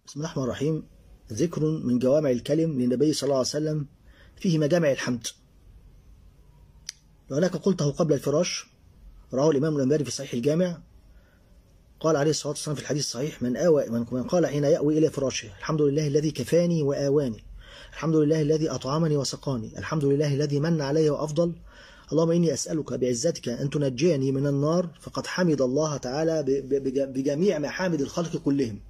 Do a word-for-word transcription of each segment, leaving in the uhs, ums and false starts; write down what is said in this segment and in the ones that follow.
بسم الله الرحمن الرحيم. ذكر من جوامع الكلم للنبي صلى الله عليه وسلم فيه مجامع الحمد. وهناك قلته قبل الفراش، رواه الإمام الأنباري في صحيح الجامع، قال عليه الصلاة والسلام في الحديث الصحيح: من آوى من قال حين يأوي إلى فراشه: الحمد لله الذي كفاني وآواني، الحمد لله الذي أطعمني وسقاني، الحمد لله الذي من علي وأفضل، اللهم إني أسألك بعزتك أن تنجيني من النار، فقد حمد الله تعالى بجميع محامد الخلق كلهم.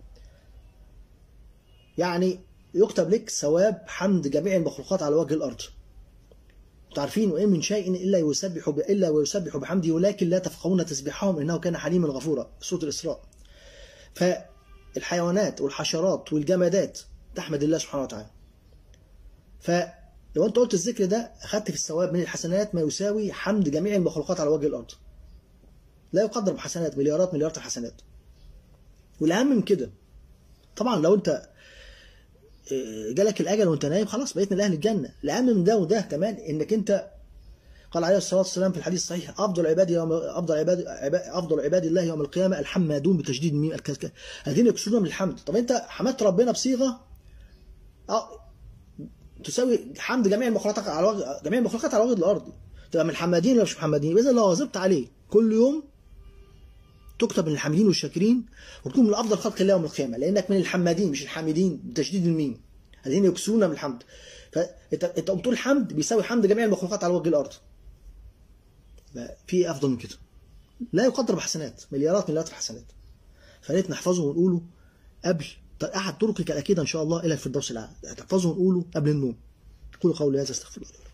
يعني يكتب لك ثواب حمد جميع المخلوقات على وجه الأرض. تعرفين: وإن من شيء إلا يسبح إلا ويسبح بحمده ولكن لا تفقهون تسبيحهم إنه كان حليما غفورا، سورة الإسراء. فالحيوانات والحشرات والجمادات تحمد الله سبحانه وتعالى. فلو أنت قلت الذكر ده أخذت في الثواب من الحسنات ما يساوي حمد جميع المخلوقات على وجه الأرض. لا يقدر بحسنات، مليارات مليارات الحسنات. والأهم من كده طبعا لو أنت جالك الأجل وأنت نايم خلاص بقيت من أهل الجنة. الأهم من ده وده كمان إنك أنت، قال عليه الصلاة والسلام في الحديث الصحيح: أفضل عباد يوم أفضل عباد أفضل عباد الله يوم القيامة الحمادون بتشديد الميم، الذين يكسرون من الحمد. طب أنت حمدت ربنا بصيغة أه تساوي حمد جميع المخلوقات على وجه جميع المخلوقات على وجه الأرض. تبقى من الحمادين ولا مش محمدين؟ إذا لو واظبت عليه كل يوم تكتب من الحامدين والشاكرين وتكون من أفضل خلق الله يوم القيامة، لأنك من الحمادين مش الحامدين بتشديد الميم، الذين يكسرون من الحمد. فأنت أنت بتقول حمد بيساوي حمد جميع المخلوقات على وجه الأرض. في أفضل من كده لا يقدر بحسنات، مليارات مليارات الحسنات. فليت نحفظه ونقوله قبل أحد طرقك الأكيدة إن شاء الله إلى الفردوس الأعلى، تحفظه ونقوله قبل النوم. قولوا قولي هذا، استغفر الله.